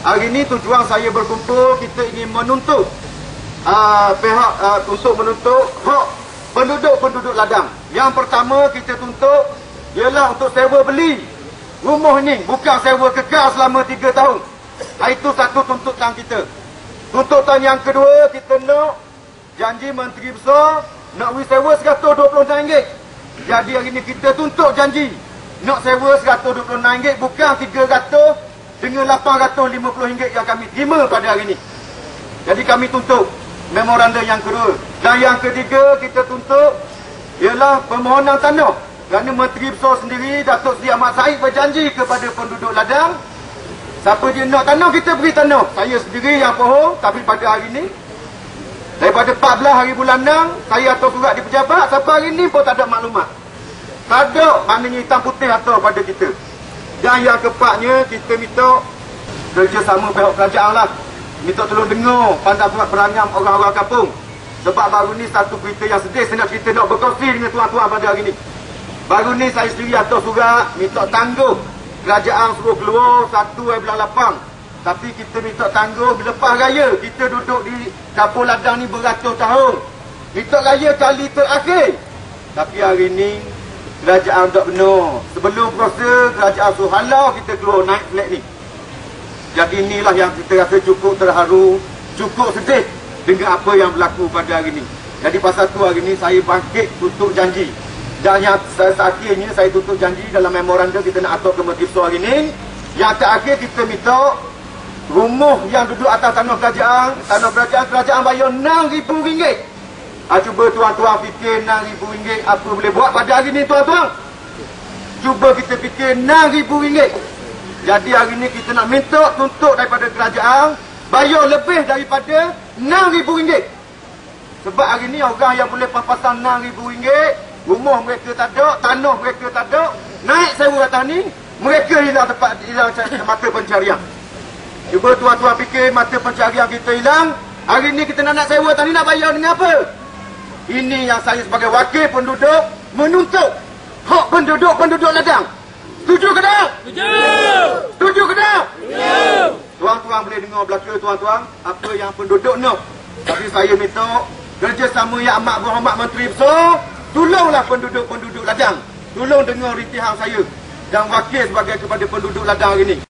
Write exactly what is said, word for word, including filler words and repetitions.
Hari ini tujuan saya berkumpul, kita ingin menuntut uh, pihak uh, untuk menuntut hak penduduk-penduduk ladang. Yang pertama kita tuntut ialah untuk sewa beli rumah ni, bukan sewa kekal selama tiga tahun. Itu satu tuntutan kita. Tuntutan yang kedua, kita nak janji Menteri Besar nak beri sewa seratus dua puluh enam ringgit. Jadi hari ini kita tuntut janji nak sewa seratus dua puluh enam ringgit, bukan tiga ratus dengan lapan ratus lima puluh ringgit yang kami terima pada hari ini. Jadi kami tuntut memorandum yang kedua. Dan yang ketiga kita tuntut ialah permohonan tanah. Kerana Menteri Besar sendiri, Datuk Seri Ahmad Said, berjanji kepada penduduk ladang, siapa dia nak tanah, kita beri tanah. Saya sendiri yang pohon, tapi pada hari ini daripada empat belas hari bulan enam, saya atur surat di pejabat, sampai hari ini pun tak ada maklumat. Tak ada maknanya hitam putih atur pada kita. Dan yang keempatnya, kita minta kerjasama pihak kerajaan lah. Minta tolong dengar pandang buat perangai orang-orang kampung. Sebab baru ni satu berita yang sedih, saya nak kita nak berkongsi dengan tuan-tuan pada hari ini. Baru ni saya sendiri atur surat, minta tangguh kerajaan suruh keluar satu bulan lapan. Tapi kita minta tangguh lepas raya. Kita duduk di dapur ladang ni beratus tahun. Minta raya kali terakhir. Tapi hari ni kerajaan tak benar. Sebelum proses kerajaan suruh halau kita keluar naik flag ni. Jadi inilah yang kita rasa cukup terharu, cukup sedih dengan apa yang berlaku pada hari ini. Jadi pasal tu hari ini saya bangkit tutup janji. Dan yang akhirnya saya tutup janji dalam memorandum kita nak atur ke Menteri Besar hari ini. Yang terakhir kita minta rumah yang duduk atas tanah kerajaan, tanah kerajaan, kerajaan bayar enam ribu ringgit. Ha, cuba tuan-tuan fikir enam ribu ringgit apa boleh buat pada hari ini tuan-tuan. Cuba kita fikir enam ribu ringgit. Jadi hari ini kita nak minta tuntut daripada kerajaan bayar lebih daripada enam ribu ringgit. Sebab hari ini orang yang boleh pampasan enam ribu ringgit, rumah mereka tak ada, tanah mereka tak ada, naik sewa atas ni, mereka hilang tempat, hilang mata pencarian. Cuba tuan-tuan fikir mata pencarian kita hilang, hari ni kita nak nak sewa atas ni, nak bayar dengan apa? Ini yang saya sebagai wakil penduduk menuntut hak penduduk-penduduk ladang. Setuju ke tak? Setuju! Setuju ke tak? Setuju! Tuan-tuan boleh dengar belaka tuan-tuan, apa yang penduduk nak. Tapi saya minta kerjasama Yang Amat Berhormat Menteri Besar, tolonglah penduduk-penduduk ladang. Tolong dengar rintihan saya dan wakil sebagai kepada penduduk ladang hari ini.